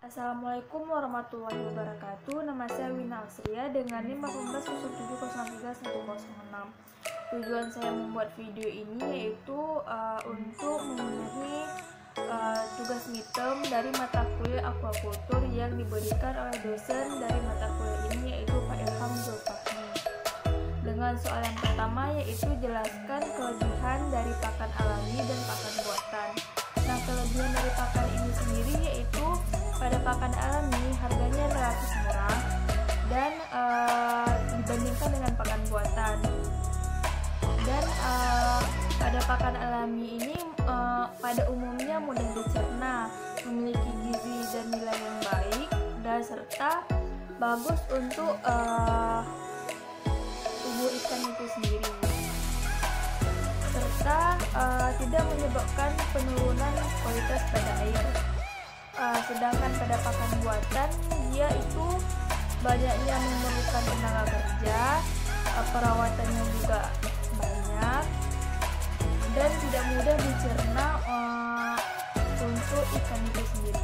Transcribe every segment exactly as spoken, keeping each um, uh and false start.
Assalamualaikum warahmatullahi wabarakatuh. Nama saya Wina Asria dengan NIM delapan belas nol tujuh nol tiga satu nol enam. Tujuan saya membuat video ini yaitu uh, untuk memenuhi uh, tugas midterm dari mata kuliah aquaculture yang diberikan oleh dosen dari mata kuliah ini yaitu Pak Ilham Zulfahmi. Dengan soal yang pertama yaitu jelaskan kelebihan dari pakan alami dan pakan buatan. Nah, kelebihan dari pakan ini sendiri yaitu pada pakan alami harganya relatif murah dan uh, dibandingkan dengan pakan buatan. Dan uh, pada pakan alami ini uh, pada umumnya mudah dicerna, memiliki gizi dan nilai yang baik dan serta bagus untuk uh, tubuh ikan itu sendiri, serta uh, tidak menyebabkan penurunan kualitas pada air. Uh, sedangkan pada pakan buatan dia itu banyaknya memerlukan tenaga kerja, uh, perawatannya juga banyak dan tidak mudah dicerna uh, untuk ikan itu sendiri.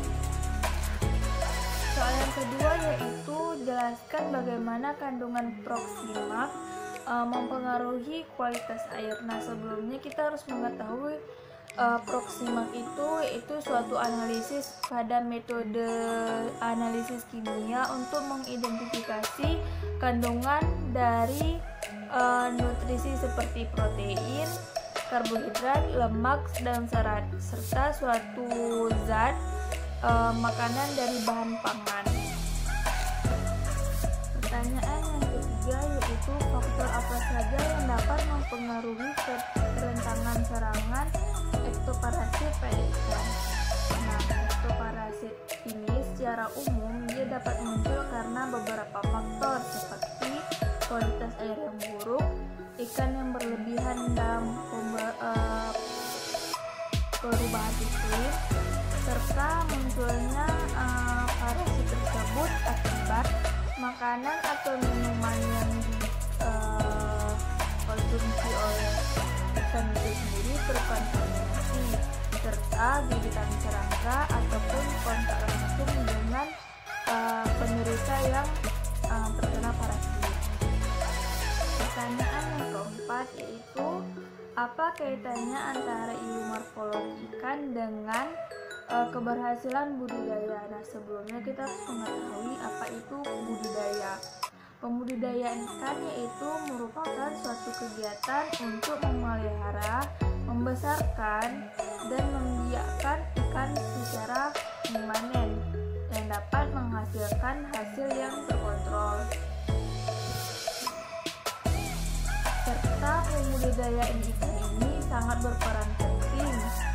Soal yang kedua yaitu jelaskan bagaimana kandungan proximark uh, mempengaruhi kualitas air. Nah, sebelumnya kita harus mengetahui Uh, proximark itu itu suatu analisis pada metode analisis kimia untuk mengidentifikasi kandungan dari uh, nutrisi seperti protein, karbohidrat, lemak, dan serat serta suatu zat uh, makanan dari bahan pangan. Pertanyaan yang ketiga yaitu faktor apa saja yang dapat mempengaruhi kerentangan serangan ektoparasit pada ikan. Nah, ektoparasit ini secara umum dia dapat muncul karena beberapa faktor seperti kualitas air yang buruk, ikan yang berlebihan dalam uh, perubahan iklim, serta munculnya uh, parasit tersebut akibat makanan atau minuman yang dikonsumsi uh, oleh ikan itu sendiri terkontaminasi, serta gigitan serangga ataupun kontak langsung dengan uh, penderita yang uh, terkena parasit. Pertanyaan yang keempat yaitu apa kaitannya antara ilmu morfologi ikan dengan uh, keberhasilan budidaya? Nah, sebelumnya kita harus mengetahui apa itu budidaya. Pembudidayaan ikan yaitu merupakan suatu kegiatan untuk memelihara, membesarkan, dan membiakkan ikan secara permanen yang dapat menghasilkan hasil yang terkontrol. Serta pembudidayaan ikan ini sangat berperan penting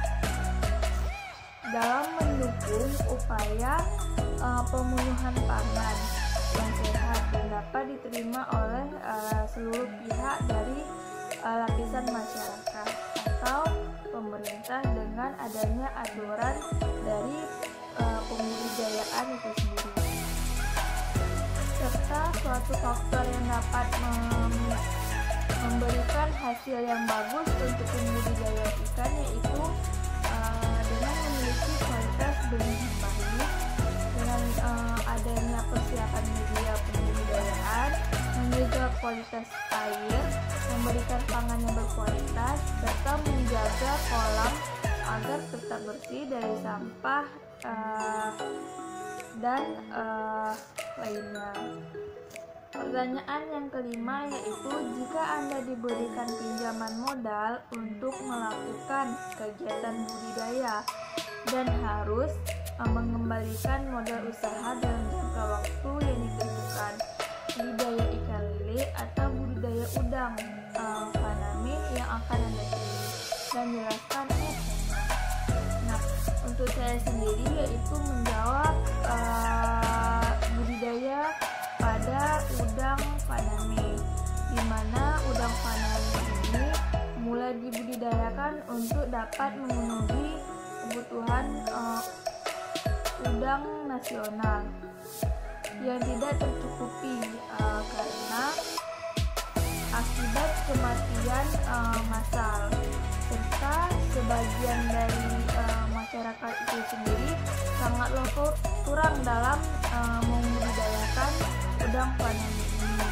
dalam mendukung upaya uh, pemenuhan pangan yang sehat dan dapat diterima oleh uh, seluruh pihak dari uh, lapisan masyarakat atau pemerintah dengan adanya aturan dari uh, pembudidayaan itu sendiri. Serta suatu faktor yang dapat mem memberikan hasil yang bagus untuk pembudidaya ikan yaitu uh, dengan memiliki kualitas benih yang baik, dengan uh, adanya persiapan media pembudidayaan, menjaga kualitas air, memberikan pangan yang berkualitas, serta menjaga kolam agar tetap bersih dari sampah uh, dan uh, lainnya. Pertanyaan yang kelima yaitu jika Anda diberikan pinjaman modal untuk melakukan kegiatan budidaya dan harus mengembalikan modal usaha dalam jangka waktu yang ditentukan, budidaya ikan lele atau budidaya udang uh, faname yang akan Anda pilih, dan jelaskan alasannya. Nah, untuk saya sendiri yaitu menjawab uh, budidaya pada udang faname, di mana udang faname ini mulai dibudidayakan untuk dapat memenuhi kebutuhan uh, udang nasional yang tidak tercukupi uh, karena akibat kematian uh, massal, serta sebagian dari uh, masyarakat itu sendiri sangatlah kurang dalam uh, membudidayakan udang faname ini.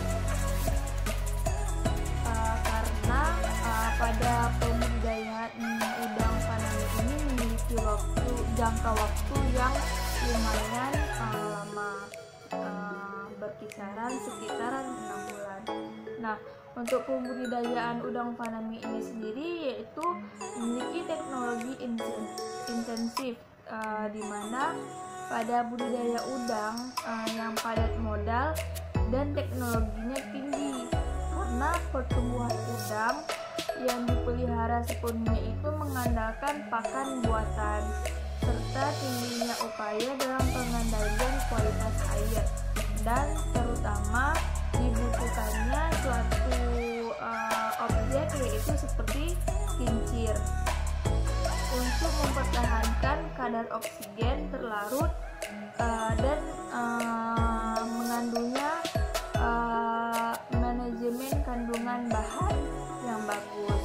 Uh, karena uh, pada pembudidayaan udang faname ini memiliki waktu jangka waktu yang lumayan uh, lama, uh, berkisaran sekitaran enam bulan. Nah, untuk pembudidayaan udang faname ini sendiri yaitu memiliki teknologi intensif, uh, di mana pada budidaya udang uh, yang padat modal dan teknologinya tinggi, karena pertumbuhan udang yang dipelihara sepenuhnya itu mengandalkan pakan buatan serta tingginya upaya dalam pengendalian kualitas air, dan terutama dibutuhkannya suatu uh, objek yaitu seperti kincir untuk mempertahankan kadar oksigen terlarut uh, dan uh, mengandungnya uh, manajemen kandungan bahan yang bagus.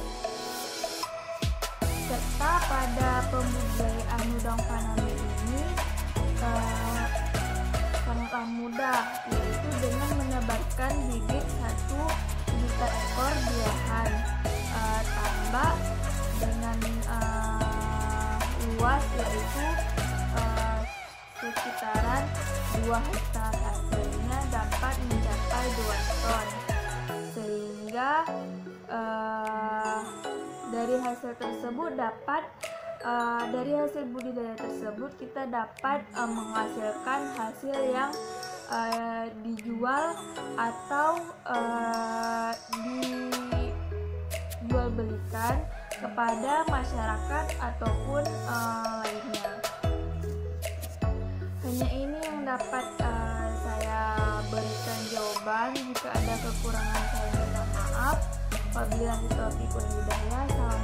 Serta pada pembudidayaan udang faname ini uh, sangatlah mudah, yaitu dengan menebarkan bibit satu juta ekor biahan uh, tambak dengan uh, luas yaitu uh, sekitaran dua hektar, hasilnya dapat mencapai dua ton, sehingga uh, dari hasil tersebut dapat Uh, dari hasil budidaya tersebut kita dapat uh, menghasilkan hasil yang uh, dijual atau uh, dijual belikan kepada masyarakat ataupun uh, lainnya. Hanya ini yang dapat uh, saya berikan jawaban. Jika ada kekurangan saya minta maaf. Wabillahi taufiq wal hidayah.